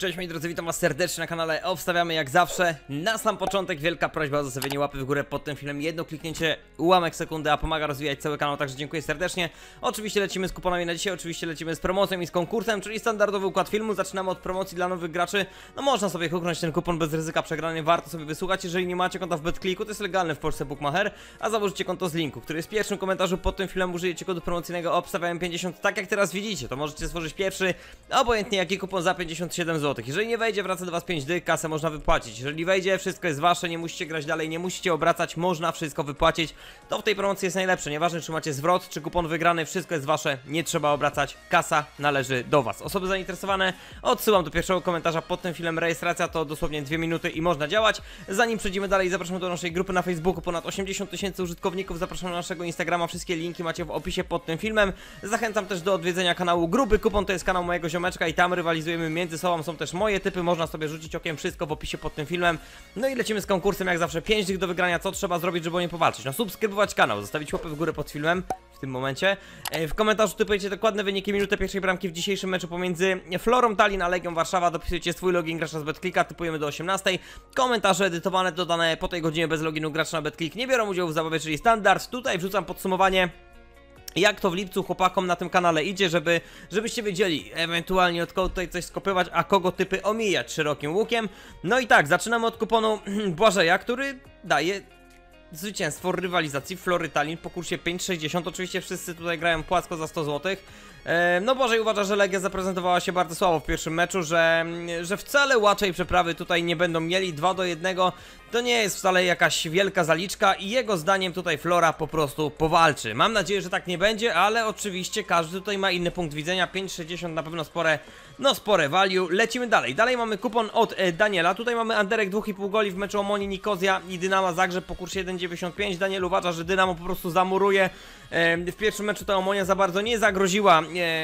Cześć moi drodzy, witam was serdecznie na kanale. Obstawiamy jak zawsze. Na sam początek wielka prośba o zostawienie łapy w górę pod tym filmem. Jedno kliknięcie, ułamek sekundy, a pomaga rozwijać cały kanał, także dziękuję serdecznie. Oczywiście lecimy z kuponami na dzisiaj, oczywiście lecimy z promocją i z konkursem, czyli standardowy układ filmu. Zaczynamy od promocji dla nowych graczy. No można sobie huknąć ten kupon bez ryzyka przegrania, warto sobie wysłuchać. Jeżeli nie macie konta w BetClicku, to jest legalny w Polsce bookmacher, a założycie konto z linku, który jest w pierwszym komentarzu pod tym filmem. Użyjecie kodu promocyjnego obstawiałem 50, tak jak teraz widzicie, to możecie stworzyć pierwszy, obojętnie jaki kupon za 57 zł. Jeżeli nie wejdzie, wraca do was 5 dych, kasę można wypłacić. Jeżeli wejdzie, wszystko jest wasze, nie musicie grać dalej, nie musicie obracać, można wszystko wypłacić. To w tej promocji jest najlepsze, nieważne czy macie zwrot, czy kupon wygrany, wszystko jest wasze, nie trzeba obracać, kasa należy do was. Osoby zainteresowane odsyłam do pierwszego komentarza pod tym filmem, rejestracja to dosłownie 2 minuty i można działać. Zanim przejdziemy dalej, zapraszam do naszej grupy na Facebooku, ponad 80 000 użytkowników, zapraszam na naszego Instagrama, wszystkie linki macie w opisie pod tym filmem. Zachęcam też do odwiedzenia kanału Gruby Kupon, to jest kanał mojego ziomeczka i tam rywalizujemy między sobą, są też moje typy, można sobie rzucić okiem, wszystko w opisie pod tym filmem. No i lecimy z konkursem, jak zawsze 5 dych do wygrania. Co trzeba zrobić, żeby o nie powalczyć? No subskrybować kanał, zostawić łapę w górę pod filmem w tym momencie. W komentarzu typujecie dokładne wyniki, minutę pierwszej bramki w dzisiejszym meczu pomiędzy Florą Tallinn a Legią Warszawa. Dopisujecie swój login gracza z BetClicka, typujemy do 18. Komentarze edytowane, dodane po tej godzinie bez loginu gracza na BetClick nie biorą udziału w zabawie, czyli standard. Tutaj wrzucam podsumowanie, jak to w lipcu chłopakom na tym kanale idzie, żebyście wiedzieli ewentualnie od kogo tutaj coś skopywać, a kogo typy omijać szerokim łukiem. No i tak, zaczynamy od kuponu Błażeja, który daje zwycięstwo rywalizacji Flory Tallinn po kursie 5,60. Oczywiście wszyscy tutaj grają płasko za 100 zł. No Błażej uważa, że Legia zaprezentowała się bardzo słabo w pierwszym meczu, że wcale łatwej przeprawy tutaj nie będą mieli. 2-1 to nie jest wcale jakaś wielka zaliczka i jego zdaniem tutaj Flora po prostu powalczy. Mam nadzieję, że tak nie będzie, ale oczywiście każdy tutaj ma inny punkt widzenia. 5,60 na pewno spore value. Lecimy dalej. Dalej mamy kupon od Daniela. Tutaj mamy underek 2,5 goli w meczu Omonii Nikozja i Dynama Zagrzeb po kursie 1,95. Daniel uważa, że Dynamo po prostu zamuruje. W pierwszym meczu ta Omonia za bardzo nie zagroziła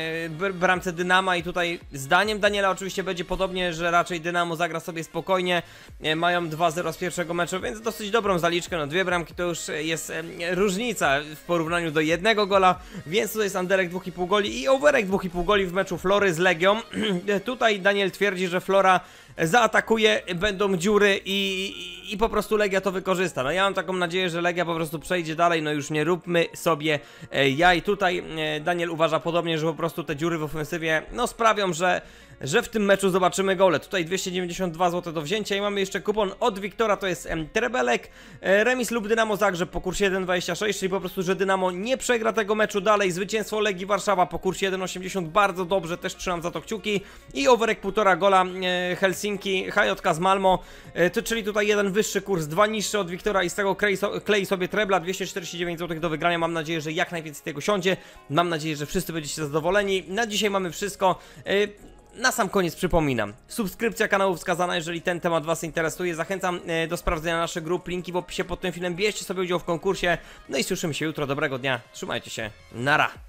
bramce Dynama i tutaj zdaniem Daniela oczywiście będzie podobnie, że raczej Dynamo zagra sobie spokojnie. Mają 2-0 z pierwszego meczu, więc dosyć dobrą zaliczkę. No 2 bramki to już jest różnica w porównaniu do 1 gola, więc tutaj jest underek 2,5 goli i overek 2,5 goli w meczu Flory z Legią. Tutaj Daniel twierdzi, że Flora zaatakuje, będą dziury i po prostu Legia to wykorzysta. No ja mam taką nadzieję, że Legia po prostu przejdzie dalej, no już nie róbmy sobie jaj. Tutaj Daniel uważa podobnie, że po prostu te dziury w ofensywie no sprawią, że w tym meczu zobaczymy gole. Tutaj 292 zł do wzięcia i mamy jeszcze kupon od Wiktora, to jest Trebelek, remis lub Dynamo Zagrzeb po kursie 1,26, czyli po prostu, że Dynamo nie przegra tego meczu dalej. Zwycięstwo Legii Warszawa po kursie 1,80, bardzo dobrze, też trzymam za to kciuki. I overek 1,5 gola Helsinki, HJK z Malmo, czyli tutaj jeden wyższy kurs, 2 niższy od Wiktora i z tego klei sobie trebla, 249 zł do wygrania. Mam nadzieję, że jak najwięcej tego siądzie, mam nadzieję, że wszyscy będziecie zadowoleni. Na dzisiaj mamy wszystko. Na sam koniec przypominam, subskrypcja kanału wskazana, jeżeli ten temat was interesuje. Zachęcam do sprawdzenia naszych grup, linki w opisie pod tym filmem. Bierzcie sobie udział w konkursie. No i słyszymy się jutro, dobrego dnia, trzymajcie się, nara.